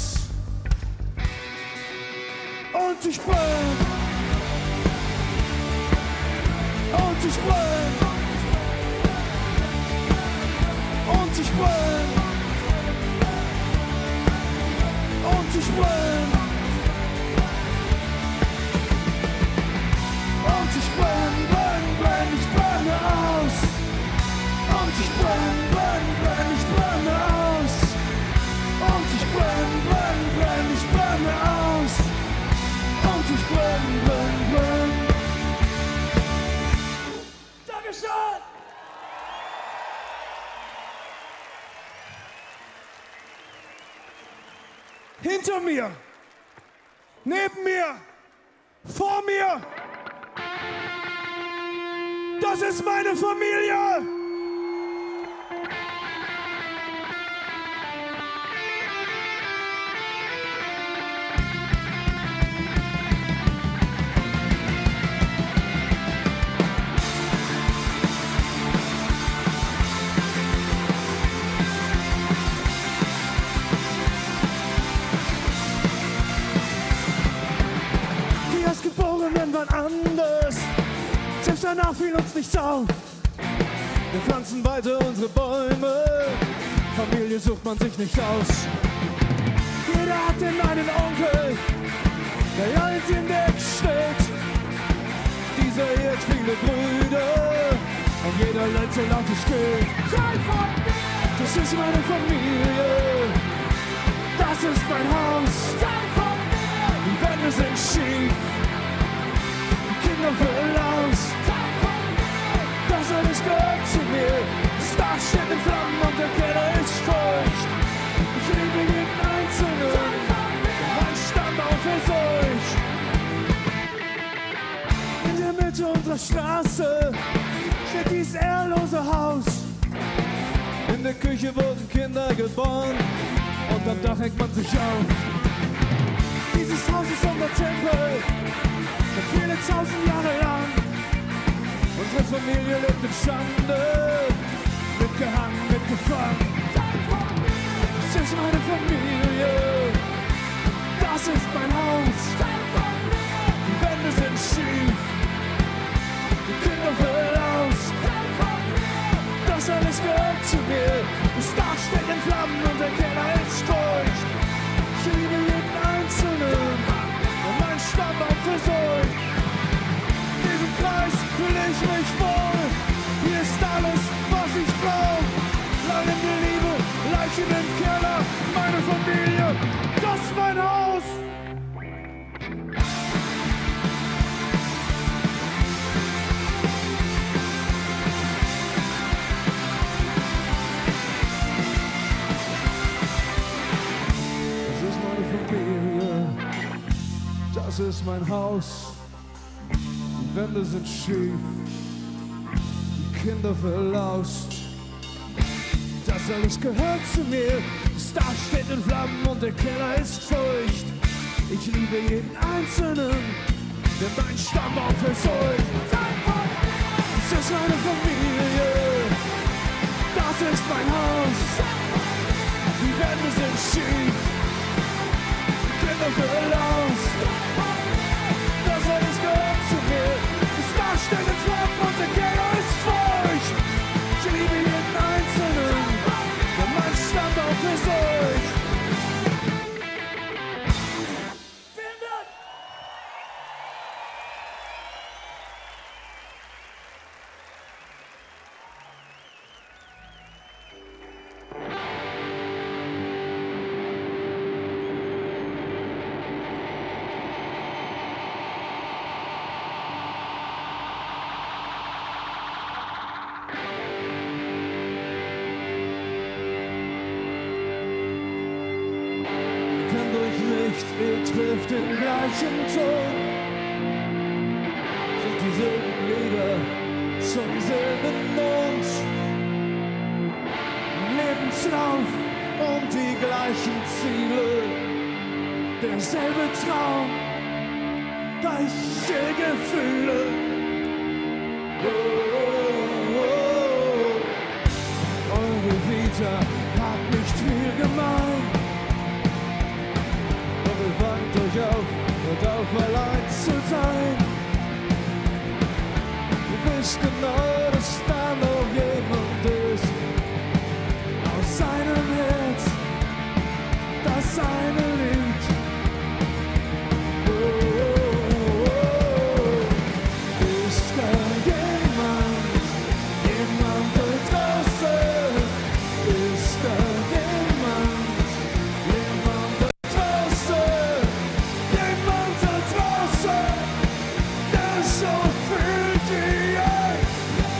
Und ich brenn, und ich brenn, und ich brenn, und ich brenn, und ich brenn, brenn, brenn, ich brenne aus. Und ich brenn, brenn, brenn, ich brenne aus. Hinter mir, neben mir, vor mir. Das ist meine Familie. Waren anders, selbst danach fiel uns nichts auf. Wir pflanzen weiter unsere Bäume, Familie sucht man sich nicht aus. Jeder hat den einen Onkel, der alles in Deck steht. Dieser hier hat viele Brüder, und jeder letzte lautes Kind. Das ist meine Familie, das ist mein Haus. Die Wände sind schief, aus. Das alles gehört zu mir. Das Dach steht in Flammen und der Keller ist feucht. Ich liebe jeden Einzelnen, mein Stammbaum ist euch. In der Mitte unserer Straße steht dieses ehrlose Haus. In der Küche wurden Kinder geboren und am Dach hängt man sich auf. Dieses Haus ist unser Tempel. Schon viele tausend Jahre lang. Unsere Familie lebt in Schande, mitgehangen, mitgefangen. Das ist meine Familie, das ist mein Haus. Die Wände sind schief, die Kinder verlaust. Das alles gehört zu mir. Das Dach steht in Flammen und der Keller ist feucht. Ich liebe jeden Einzelnen und mein Stammbaum versorgt. In diesem Kreis fühle ich mich wohl. Hier ist alles, was ich brauch. Leidende Liebe, Leichen im Keller. Meine Familie, das ist mein Haus. Das ist meine Familie. Das ist mein Haus. Die Wände sind schief, die Kinder verlaust. Das alles gehört zu mir. Das Dach steht in Flammen und der Keller ist feucht. Ich liebe jeden Einzelnen, der mein Stammbaum versorgt. Das ist meine Familie, das ist mein Haus. Die Wände sind schief, die Kinder verlaust. Das alles gehört zu mir. Das Dach steht in Flammen und der Keller ist feucht. Ich liebe jeden Einzelnen, der mein Stammbaum versorgt. Vielen Dank! Ihr trifft den gleichen Ton, sind dieselben Lieder zum selben Mond. Lebenslauf und die gleichen Ziele, derselbe Traum, gleiche Gefühle. Oh, oh, oh. Eure Vita hat nicht viel gemein. Fangt euch auf, hört auf allein zu sein. Ihr wisst genau, dass da noch jemand ist. Aus seinem Herz, das seine Lied. Oh, oh, oh. Ist da jemand, jemand da draußen? Ist da jemand, jemand da draußen? So fühlt ihr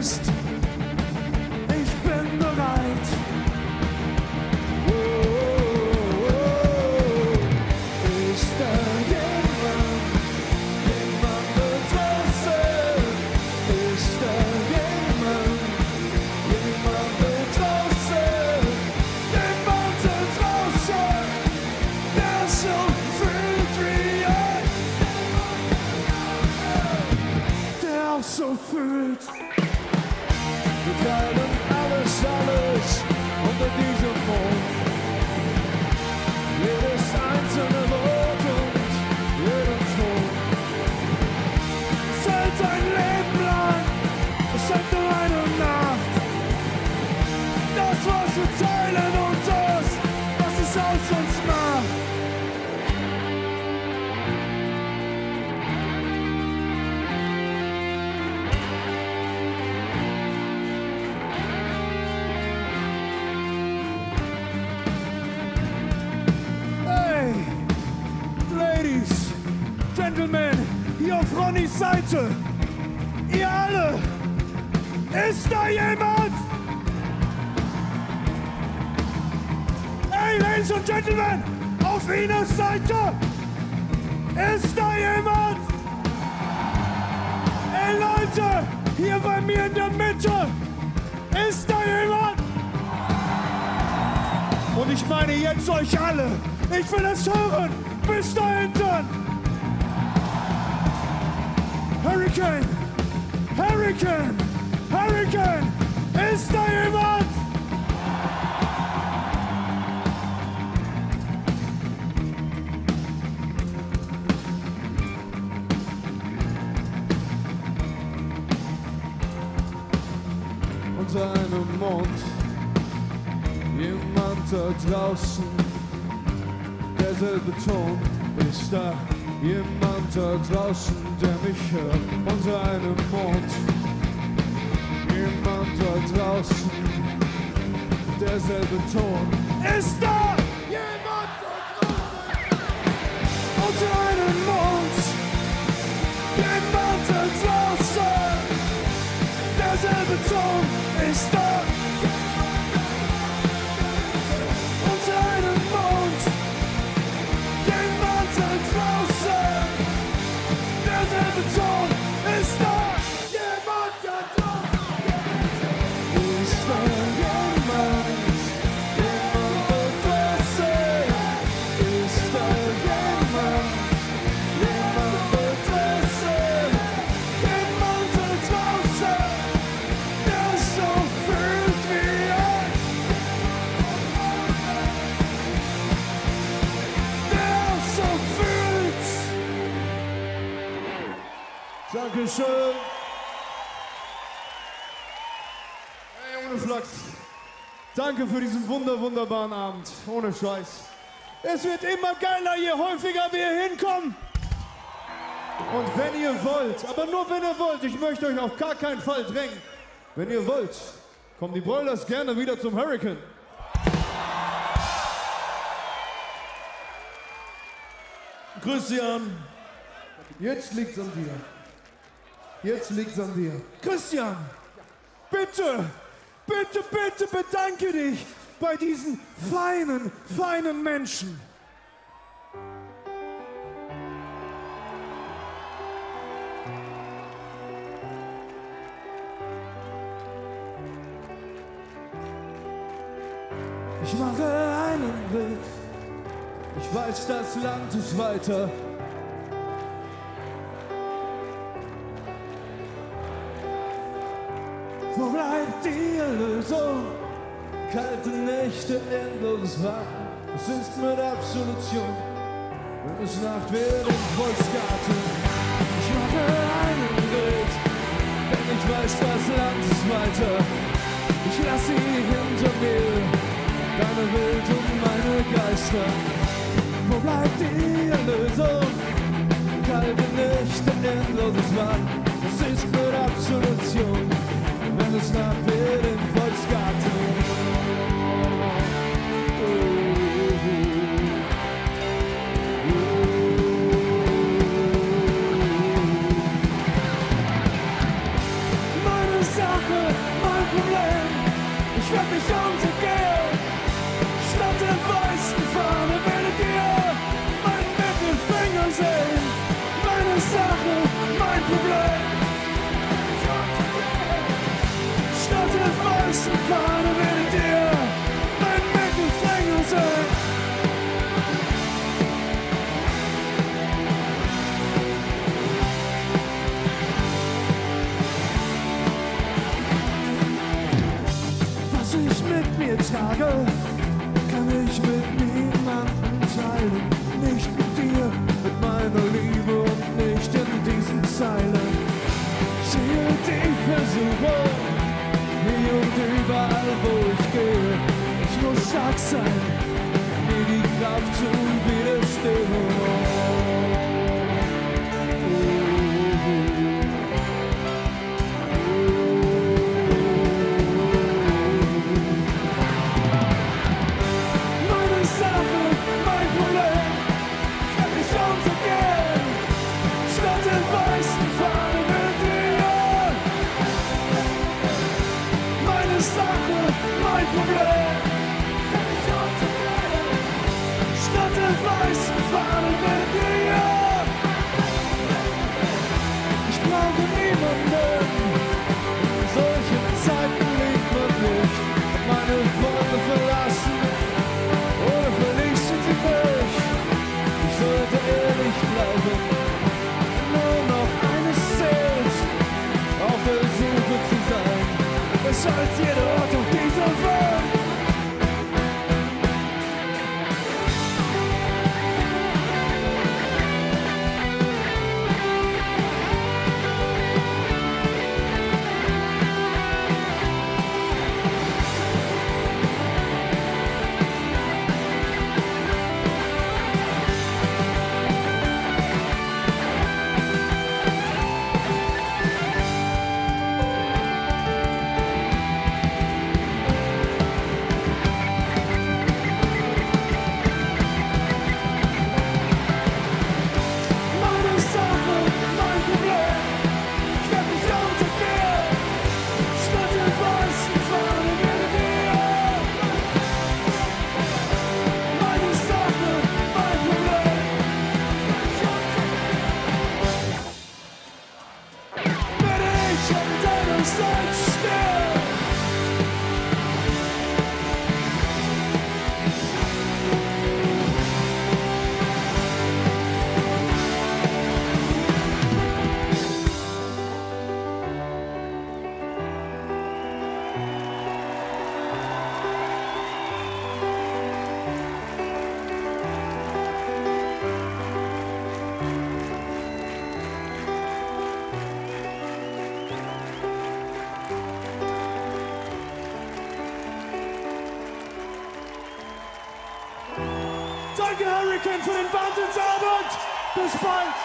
bist, ich bin bereit. Oh, oh, oh. Ist da jemand, jemand da draußen? Ist da jemand, jemand da draußen? Jemand da draußen, der so fühlt wie ich, der auch so fühlt. Wir teilen alles, alles unter diesem Mond. Jedes einzelne Wort und jeden Ton. Es hält ein Leben lang, es hält nur eine Nacht. Das, was wir teilen und das, was es aus uns macht. Hey, Ladies, Gentlemen, hier auf Ronnys Seite, ihr alle, ist da jemand? Hey, Ladies und Gentlemen, auf Ines Seite, ist da jemand? Hey Leute, hier bei mir in der Mitte, ist da jemand? Und ich meine jetzt euch alle. Ich will es hören. Bis da hinten. Hurricane. Hurricane. Hurricane. Ist da jemand? Unter einem Mond. Jemand da draußen, derselbe Ton, ist da jemand da draußen, der mich hört, unter einem Mond. Jemand da draußen, derselbe Ton, ist da jemand da draußen, unter einem Mond. Jemand da draußen, derselbe Ton, ist da. Dankeschön. Hey, ohne Flachs. Danke für diesen wunder, wunderbaren Abend. Ohne Scheiß. Es wird immer geiler, je häufiger wir hier hinkommen. Und wenn ihr wollt, aber nur wenn ihr wollt, ich möchte euch auf gar keinen Fall drängen. Wenn ihr wollt, kommen die Broilers gerne wieder zum Hurricane. Christian, jetzt liegt's an dir. Jetzt liegt's an dir. Christian, bitte, bitte, bitte bedanke dich bei diesen feinen, feinen Menschen. Ich mache einen Blick. Ich weiß, das Land ist weiter. Wo bleibt die Lösung? Kalte Nächte, endloses Warten. Es ist mit Absolution, wenn es Nacht wird im Volksgarten. Ich mache einen Bild, denn ich weiß, das Land ist weiter. Ich lass sie hinter mir, deine Welt und meine Geister. Wo bleibt die Erlösung? Kalte Nächte, endloses Warten. Es ist mit Absolution, wenn es Nacht wird im Volksgarten. Meine Sache kann ich mit niemandem teilen. Nicht mit dir, mit meiner Liebe und nicht in diesen Zeilen. Ziehe die Versuche, hier und überall, wo ich gehe. Ich muss stark sein, mir die Kraft zu widerstehen. Ich brauche niemanden. In solchen Zeiten liebt man nicht. Meine Freunde verlassen oder verließen sie mich. Ich sollte ehrlich bleiben. Nur noch eines zählt, auf der Suche zu sein. Besser als jeder Ort auf dieser Welt. Danke, Hurricane, für den Wahnsinnsabend. Bis bald.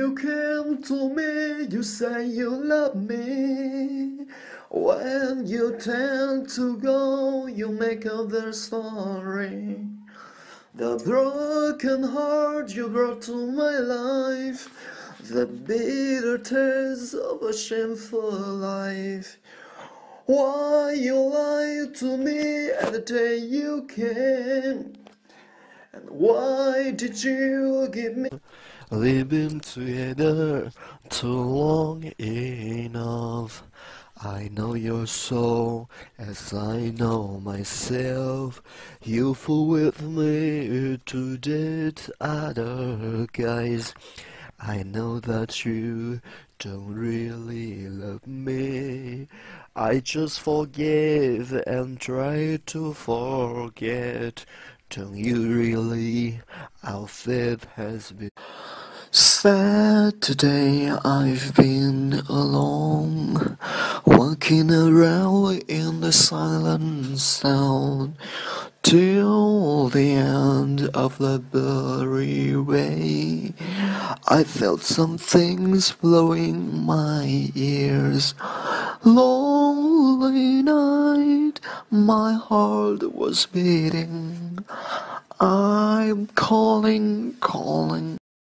you came to me, you say you love me. When you tend to go, you make up their story. The broken heart you brought to my life, the bitter taste of a shameful life. Why you lied to me at the day you came? And why did you give me? We've been together too long enough. I know your soul as I know myself. You fool with me to date other guys. I know that you don't really love me. I just forgive and try to forget. Don't you really? Our faith has been sad today. I've been alone, walking around in the silent sound till the end of the blurry way. I felt some things blowing my ears. Lonely night, my heart was beating. I'm calling, calling.